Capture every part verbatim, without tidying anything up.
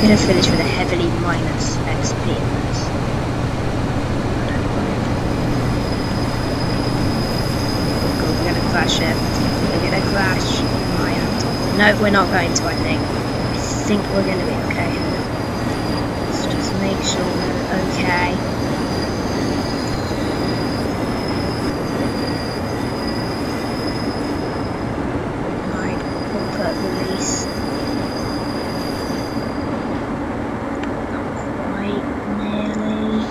going to finish with a heavily minus X P in this. We're going to crash it. We're going to crash. No, we're not going to, I think. I think we're going to be okay. Let's just make sure we're okay. Right, we'll put release. Not quite, nearly.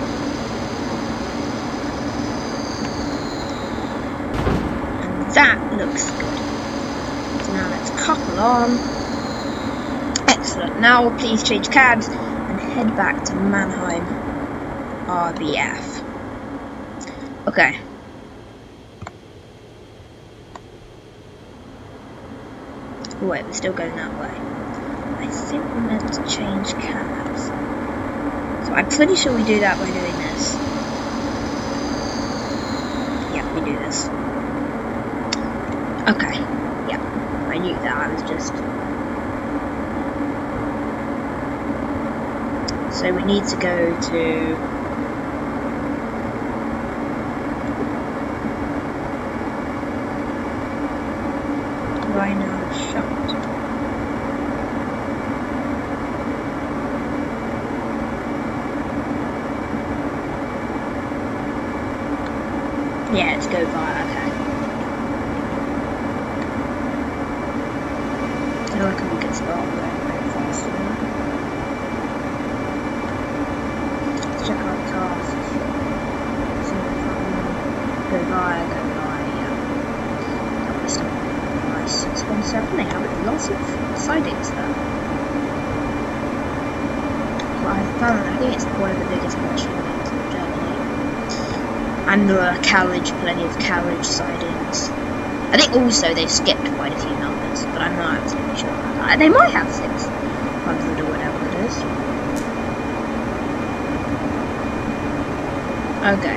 And that looks good. Now let's couple on. Excellent. Now please change cabs and head back to Mannheim R B F. Okay. Oh, wait, we're still going that way. I think we're meant to change cabs. So I'm pretty sure we do that by doing this. Yeah, we do this. Okay. I knew that, I was just... So we need to go to... Rhino Shot. Yeah, let's go via, okay. I reckon we can start going very fast in that. Let's check out the tasks. See if we can go via, go via, yeah. That was nice. six one seven, they have lots of sightings there. Well, I found, I think it's one of the biggest watching things in Germany. And there are carriage, plenty of carriage sightings. I think also they've skipped quite a few numbers, but I'm not absolutely sure about that. They might have six hundred or whatever it is. Okay.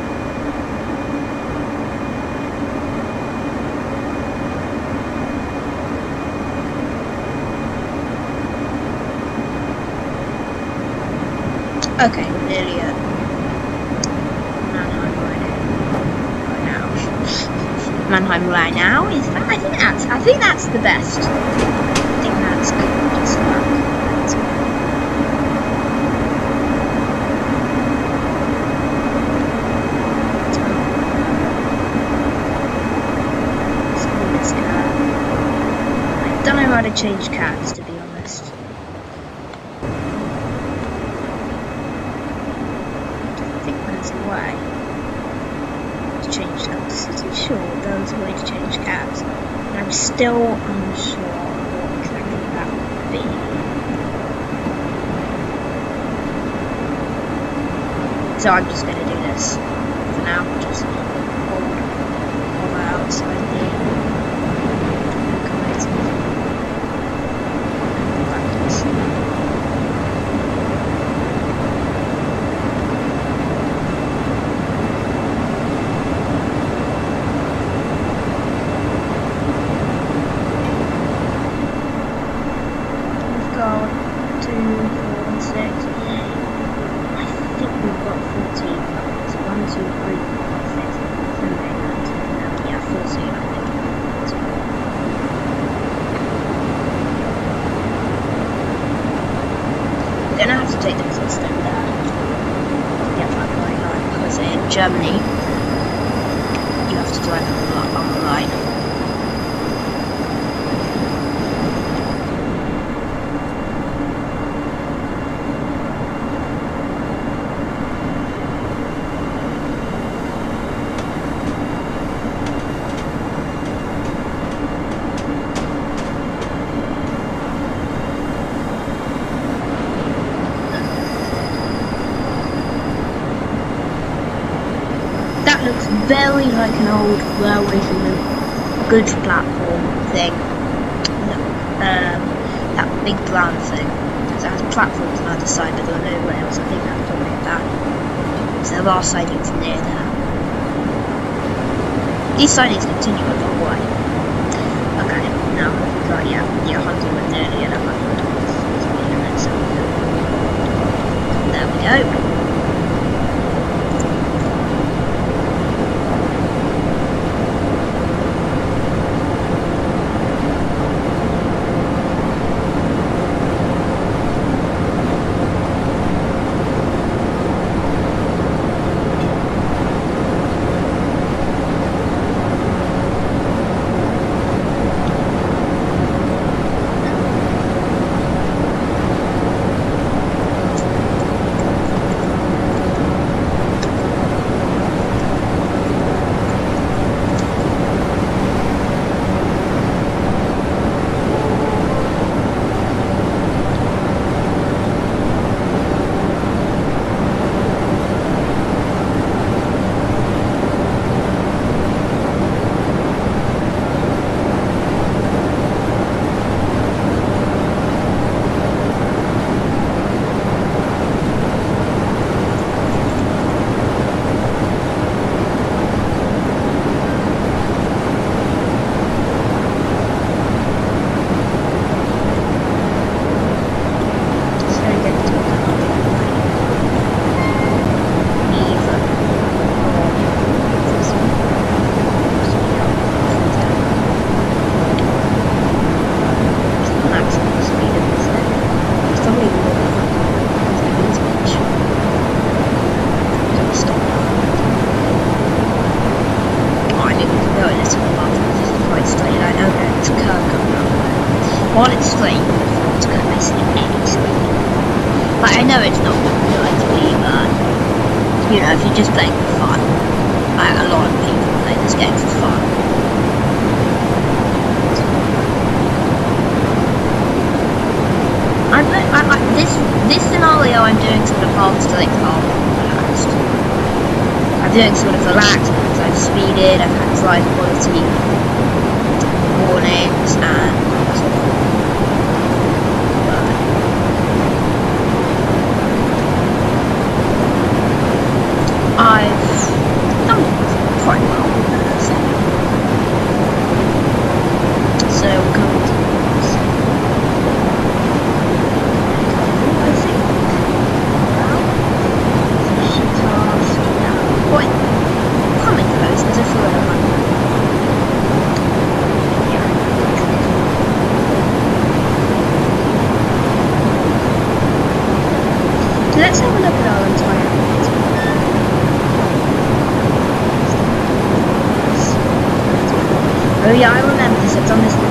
Okay, we're nearly at Mannheim right now. Mannheim right now? Is that? I think that's. I think that's the best. I think that's good. Just that's good. I don't know how to change cabs, to be honest. I think there's a way to change cabs. I'm sure there's a way to change cabs. And I'm still unsure what exactly that would be. So I'm just going to do this for now. Just hold, hold outside the Germany, you have to drive on the line. Very like an old railway from a goods platform thing. Um, that big brown thing. It has platforms on either side, but there are no rails. I think that's probably that. So there are sightings near there. These sightings continue a long way. Okay, now we've got, yeah, yeah, one hundred and nearly at one hundred. go. While it's straight, it's going to miss it any speed. Like, I know it's not going to be, but, you know, if you're just playing for fun, like, a lot of people play this game for fun. I'm, I, I, this, this scenario I'm doing sort of half straight, half relaxed. I'm doing sort of relaxed because I've speeded, I've had drive quality warnings, and sort of I've done quite well with that, so we'll go into this. I think well, task now. Quite coming close, there's a few other ones. Yeah. Let's have a look at our entire route. Oh yeah, I remember this, I've done this